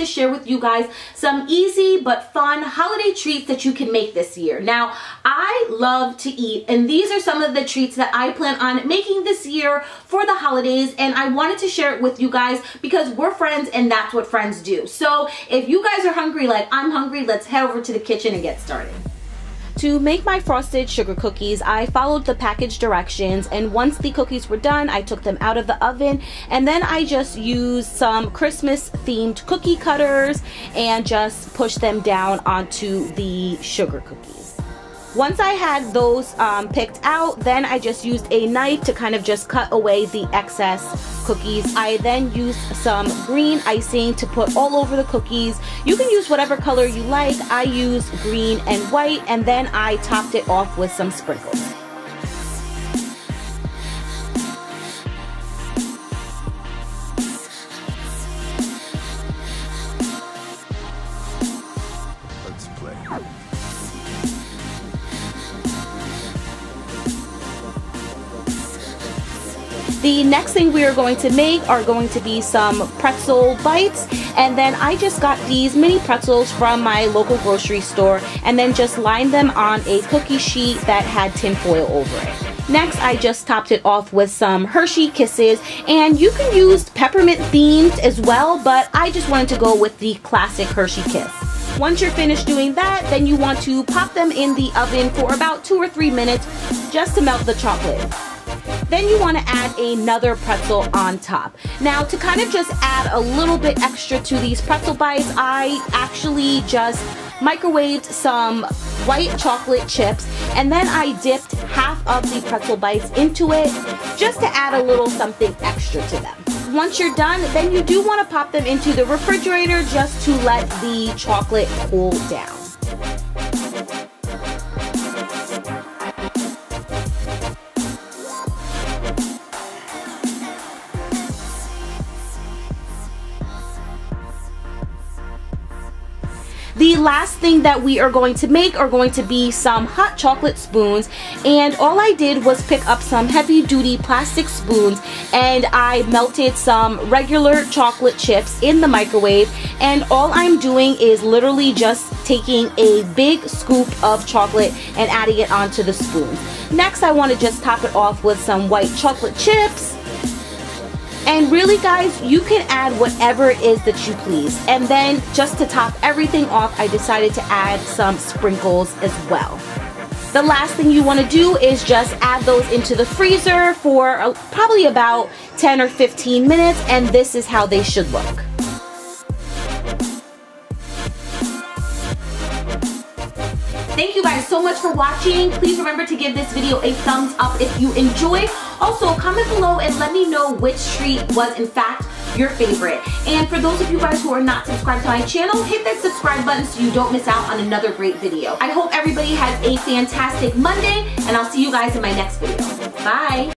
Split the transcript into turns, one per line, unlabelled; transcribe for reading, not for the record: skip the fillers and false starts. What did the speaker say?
to share with you guys some easy but fun holiday treats that you can make this year. Now, I love to eat, and these are some of the treats that I plan on making this year for the holidays, and I wanted to share it with you guys because we're friends and that's what friends do. So if you guys are hungry like I'm hungry, let's head over to the kitchen and get started. To make my frosted sugar cookies, I followed the package directions, and once the cookies were done, I took them out of the oven, and then I just used some Christmas themed cookie cutters and just pushed them down onto the sugar cookies. Once I had those picked out, then I just used a knife to kind of just cut away the excess cookies. I then used some green icing to put all over the cookies. You can use whatever color you like. I used green and white, and then I topped it off with some sprinkles.
Let's play.
The next thing we are going to make are going to be some pretzel bites, and then I just got these mini pretzels from my local grocery store and then just lined them on a cookie sheet that had tin foil over it. Next, I just topped it off with some Hershey Kisses, and you can use peppermint themed as well, but I just wanted to go with the classic Hershey Kiss. Once you're finished doing that, then you want to pop them in the oven for about 2 or 3 minutes just to melt the chocolate. Then you want to add another pretzel on top. Now, to kind of just add a little bit extra to these pretzel bites, I actually just microwaved some white chocolate chips, and then I dipped half of the pretzel bites into it just to add a little something extra to them. Once you're done, then you do want to pop them into the refrigerator just to let the chocolate cool down. The last thing that we are going to make are going to be some hot chocolate spoons, and all I did was pick up some heavy duty plastic spoons and I melted some regular chocolate chips in the microwave, and all I'm doing is literally just taking a big scoop of chocolate and adding it onto the spoons. Next, I want to just top it off with some white chocolate chips. And really, guys, you can add whatever it is that you please. And then just to top everything off, I decided to add some sprinkles as well. The last thing you want to do is just add those into the freezer for probably about 10 or 15 minutes, and this is how they should look. Thank you guys so much for watching. Please remember to give this video a thumbs up if you enjoyed. Also, comment below and let me know which treat was in fact your favorite. And for those of you guys who are not subscribed to my channel, hit that subscribe button so you don't miss out on another great video. I hope everybody has a fantastic Monday, and I'll see you guys in my next video. Bye!